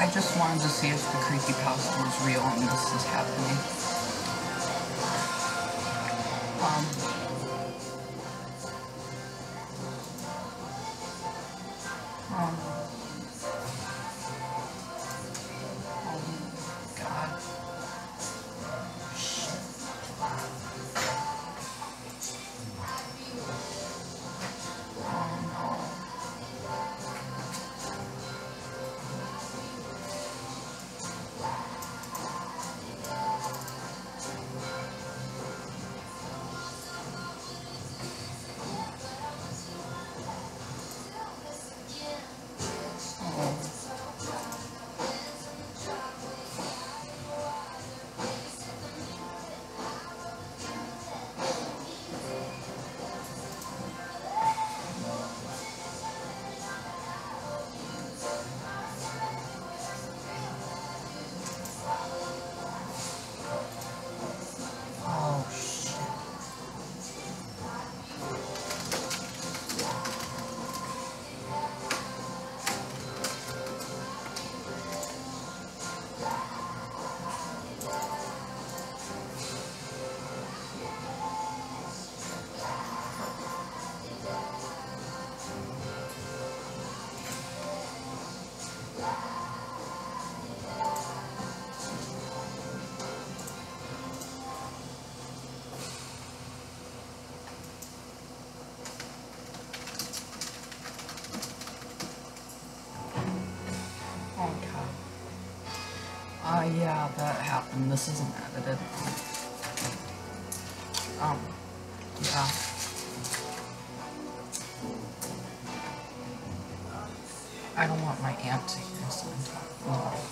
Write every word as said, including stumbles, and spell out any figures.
I just wanted to see if the creepypasta was real and this is happening. Um... Um... Oh, God. Shit. Oh, no. Oh, shit. Oh, God. Ah, uh, yeah, that happened. This isn't edited. Um, yeah. I don't want my aunt to hear us talking.